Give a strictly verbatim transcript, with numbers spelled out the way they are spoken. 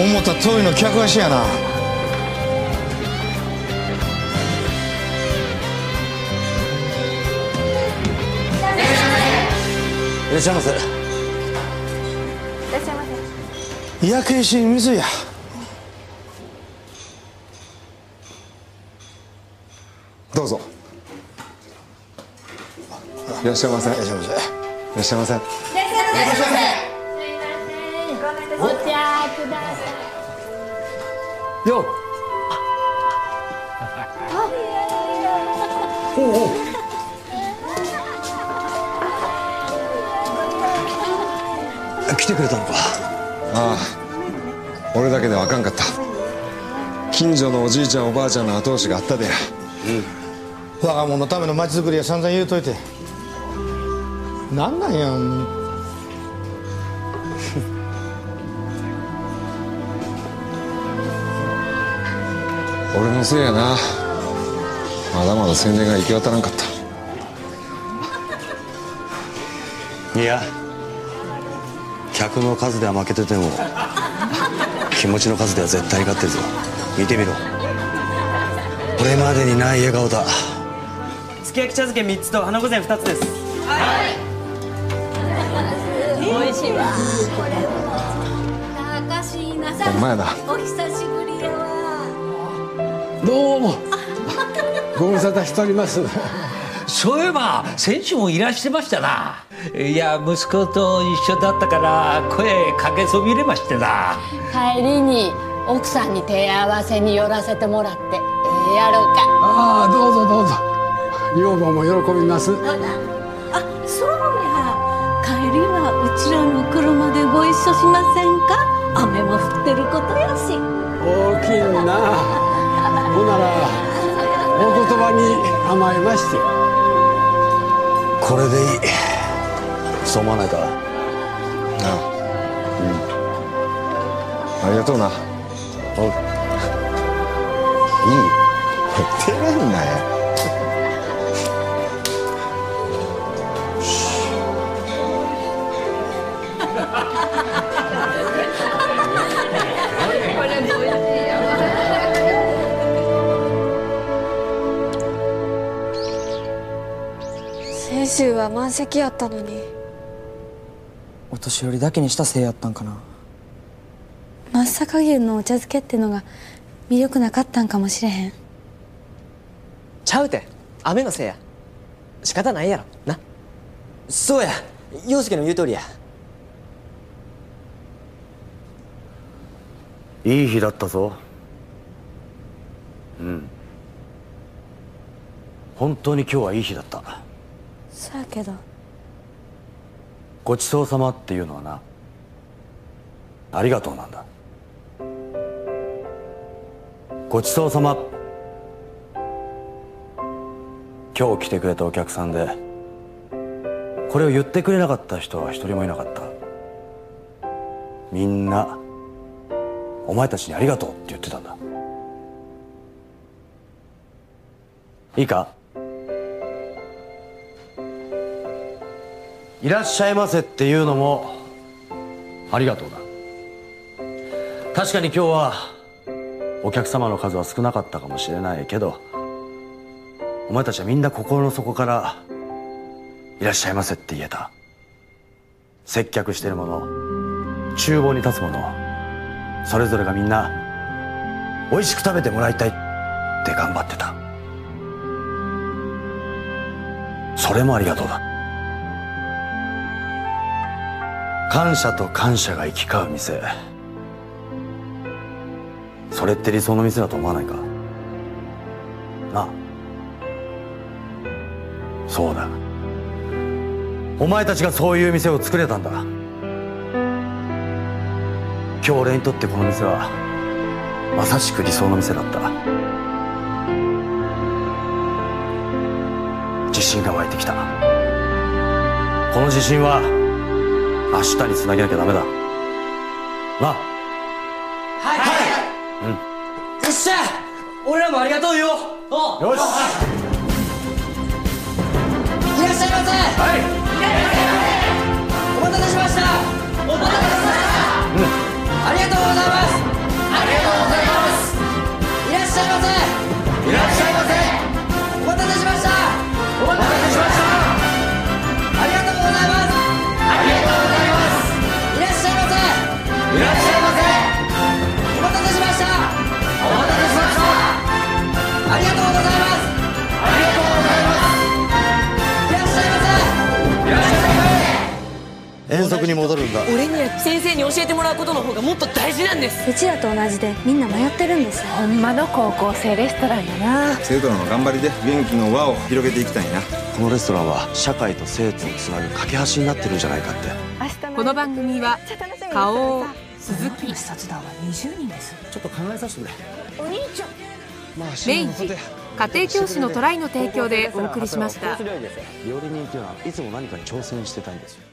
思った通りの客足やな。 いらっしゃいませ。いらっしゃいませ。 焼け石に水や。 どうぞ。いらっしゃいませ。いらっしゃいませ。いらっしゃいませ。いらっしゃいませ。 お茶ください。 よ。おお。 来てくれたのか。 ああ、俺だけではあかんかった。近所のおじいちゃんおばあちゃんの後押しがあったで。 うん、我が物のための町づくりは散々言うといてなんなんやん。 俺のせいやな。まだまだ宣伝が行き渡らんかった。 いや、客の数では負けてても気持ちの数では絶対勝ってるぞ。見てみろ、これまでにない笑顔だ。 すき焼き茶漬けみっつと花御膳ふたつです。 はい。美味しいわ。これは。高椎名さん。 ほんまやな。 お久しぶりやわ。 どうも。ご無沙汰しております。 そういえば先週もいらしてましたな。いや息子と一緒だったから声かけそびれましてな。 帰りに奥さんに手合わせに寄らせてもらってええやろうか。 ああ、どうぞどうぞ。女房も喜びます。 あ、そうや、帰りはうちらの車でご一緒しませんか。雨も降ってることやし。 大きいな。ほならお言葉に甘えまして。 これでいい。そう思わないか。ああ、うん、ありがとうな。おう、いい。照れんなよ。 先週は満席やったのに。 お年寄りだけにしたせいやったんかな。 松阪牛のお茶漬けってのが魅力なかったんかもしれへん。 ちゃうて、雨のせいや。仕方ないやろな。そうや、陽介の言う通りや。 いい日だったぞ。うん、本当に今日はいい日だった。 そうやけど。 ごちそうさまっていうのはな、ありがとうなんだ。ごちそうさま。今日来てくれたお客さんでこれを言ってくれなかった人は一人もいなかった。みんなお前たちにありがとうって言ってたんだ。いいか、いらっしゃいませっていうのもありがとうだ。確かに今日はお客様の数は少なかったかもしれないけど、お前たちはみんな心の底からいらっしゃいませって言えた。接客してる者、厨房に立つ者、それぞれがみんな美味しく食べてもらいたいって頑張ってた。それもありがとうだ。感謝と感謝が行き交う店、それって理想の店だと思わないかな。そうだ、お前たちがそういう店を作れたんだ。今日俺にとってこの店はまさしく理想の店だった。自信が湧いてきた。この自信は明日につなげなきゃダメだな。 はい、はい、うん、よっしゃ、俺らもありがとうよ。おう、よし、いらっしゃいませ。はい、お待たせしました。お待たせしました。うん、ありがとうございます。 学に戻るんだ。 俺には先生に教えてもらうことの方がもっと大事なんです。 うちらと同じでみんな迷ってるんです。 ほんまの高校生レストランやな。 生徒らの頑張りで元気の輪を広げていきたいな。 このレストランは社会と生徒をつなぐ架け橋になってるんじゃないかって。 この番組は花王鈴木視察団はにじゅうにんです。 ちょっと考えさせてくれ。 お兄ちゃん。 明治家庭教師のトライの提供でお送りしました。 料理人っていうのはいつも何かに挑戦してたんですよ。